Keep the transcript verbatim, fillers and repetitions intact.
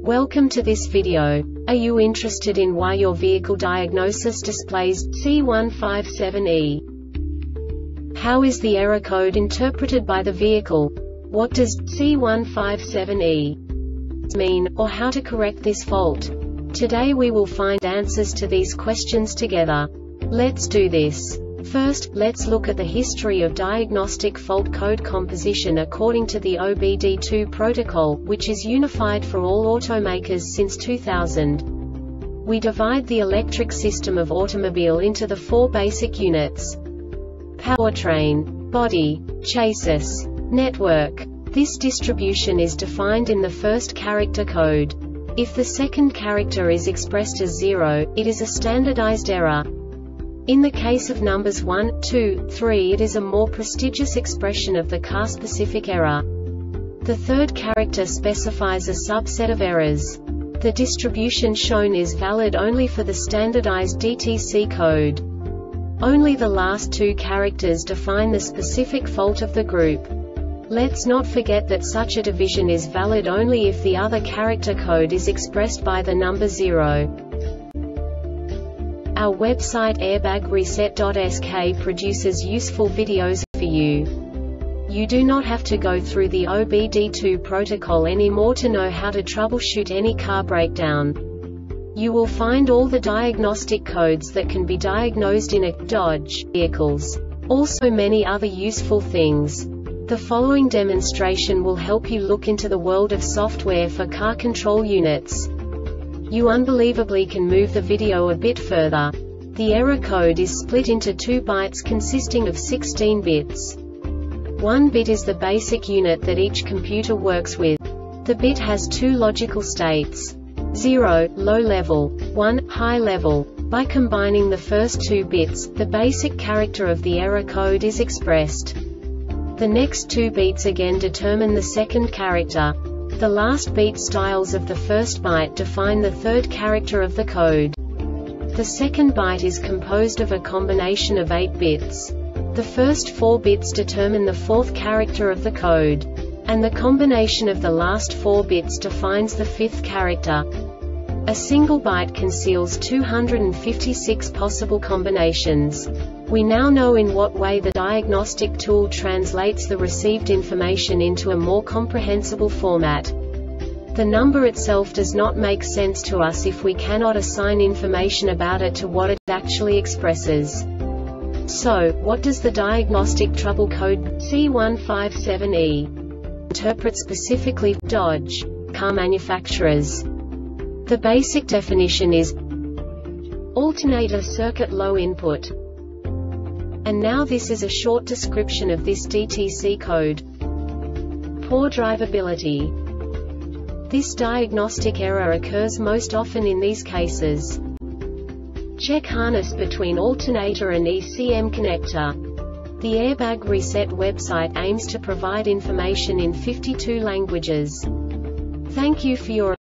Welcome to this video. Are you interested in why your vehicle diagnosis displays C one five seven E? How is the error code interpreted by the vehicle? What does C one five seven E mean, or how to correct this fault? Today we will find answers to these questions together. Let's do this. First, let's look at the history of diagnostic fault code composition according to the O B D two protocol, which is unified for all automakers since two thousand. We divide the electric system of automobile into the four basic units: powertrain, body, chassis, network. This distribution is defined in the first character code. If the second character is expressed as zero, it is a standardized error. In the case of numbers one, two, three, it is a more prestigious expression of the car-specific error. The third character specifies a subset of errors. The distribution shown is valid only for the standardized D T C code. Only the last two characters define the specific fault of the group. Let's not forget that such a division is valid only if the other character code is expressed by the number zero. Our website airbag reset dot S K produces useful videos for you. You do not have to go through the O B D two protocol anymore to know how to troubleshoot any car breakdown. You will find all the diagnostic codes that can be diagnosed in a Dodge vehicles. Also many other useful things. The following demonstration will help you look into the world of software for car control units. You unbelievably can move the video a bit further. The error code is split into two bytes consisting of sixteen bits. One bit is the basic unit that each computer works with. The bit has two logical states: zero, low level, one, high level. By combining the first two bits, the basic character of the error code is expressed. The next two beats again determine the second character. The last beat styles of the first byte define the third character of the code. The second byte is composed of a combination of eight bits. The first four bits determine the fourth character of the code. And the combination of the last four bits defines the fifth character. A single byte conceals two hundred fifty-six possible combinations. We now know in what way the diagnostic tool translates the received information into a more comprehensible format. The number itself does not make sense to us if we cannot assign information about it to what it actually expresses. So, what does the diagnostic trouble code C one five seven E interpret specifically for Dodge car manufacturers? The basic definition is alternator circuit low input. And now this is a short description of this D T C code. Poor drivability. This diagnostic error occurs most often in these cases: check harness between alternator and E C M connector. The Airbag Reset website aims to provide information in fifty-two languages. Thank you for your